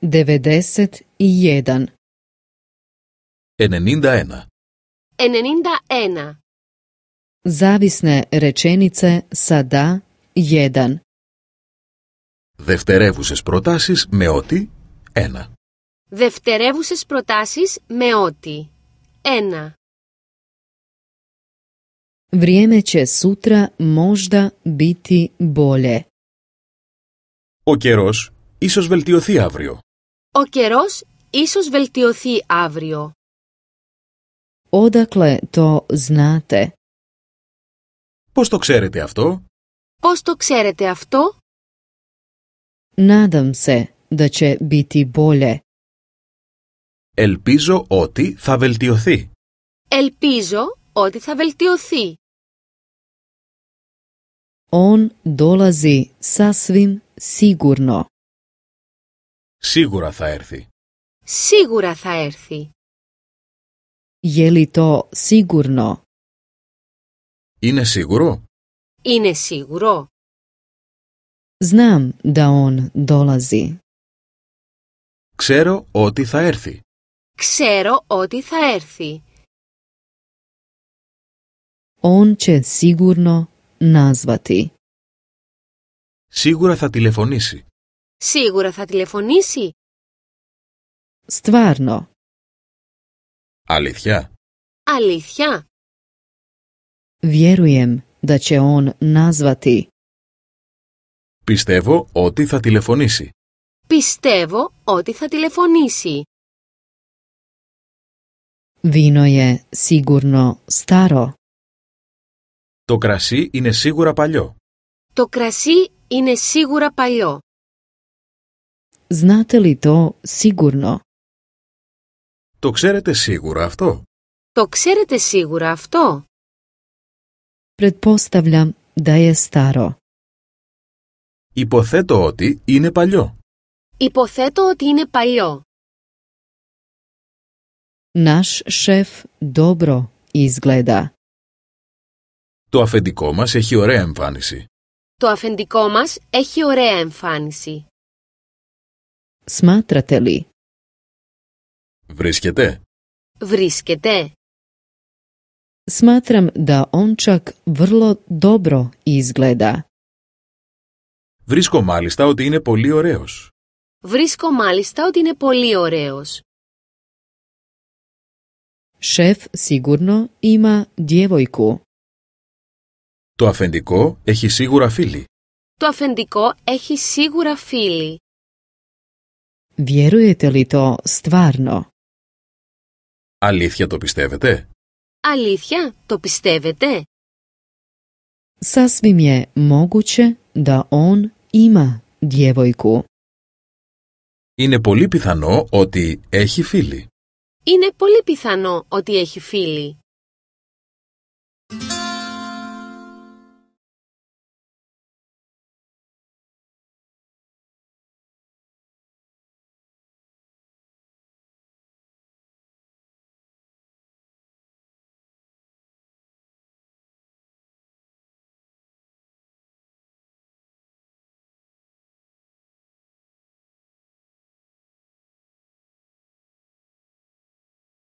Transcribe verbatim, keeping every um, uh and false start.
devedeset jedan. ενενήντα ένα. ενενήντα ένα. Zavisne rečenice sa da jedan. Δευτερεύουσες προτάσεις με ότι ένα. Δευτερεύουσες προτάσεις με ότι ένα. Vrijeme će sutra možda biti bolje. Ο καιρός ίσως βελτιωθεί αύριο. Ο καιρός ίσως βελτιωθεί αύριο. Odakle to znate? Πώς το ξέρετε αυτό? Πώς το ξέρετε αυτό? Nadam se da će biti bolje. Ελπίζω ότι θα βελτιωθεί. Ελπίζω ότι θα βελτιωθεί. On dolazi sasvim sigurno. Σίγουρα θα έρθει. Σίγουρα θα έρθει. Je li to sigurno? Είναι σίγουρο? Είναι σίγουρο. Znam da on dolazi. Ξέρω ότι θα έρθει. Ξέρω ότι θα έρθει. On će sigurno nazvati. Σίγουρα θα τηλεφωνήσει. Σίγουρα θα τηλεφωνήσει. Stvarno. Αλήθεια? Αλήθεια. Vjerujem da će on nazvati. Πιστεύω ότι θα τηλεφωνήσει. Πιστεύω ότι θα τηλεφωνήσει. Vino je sigurno staro. Το κρασί είναι σίγουρα παλιό. Το κρασί είναι σίγουρα παλιό. Znate li to sigurno? Το ξέρετε σίγουρα αυτό? Το ξέρετε σίγουρα αυτό? Pretpostavljam da je staro. Υποθέτω ότι είναι παλιό. Υποθέτω ότι είναι παλιό. Naš šef dobro izgleda. Το αφεντικό μας έχει ωραία εμφάνιση. Το αφεντικό μας έχει ωραία εμφάνιση. Smatrate li? Βρίσκεται? Βρίσκεται? Smatram da on čak vrlo dobro izgleda. Βρίσκω μάλιστα ότι είναι πολύ ωραίος. Βρίσκω μάλιστα ότι είναι πολύ ωραίος. Šef sigurno ima djevojku. Το αφεντικό έχει σίγουρα φίλη. Το αφεντικό έχει σίγουρα φίλη. Vjerujete li to stvarno? Αλήθεια το πιστεύετε? Αλήθεια, το πιστεύετε? Sasvim je moguće da on ima djevojku. Είναι πολύ πιθανό ότι έχει φίλη. Είναι πολύ πιθανό ότι έχει φίλη.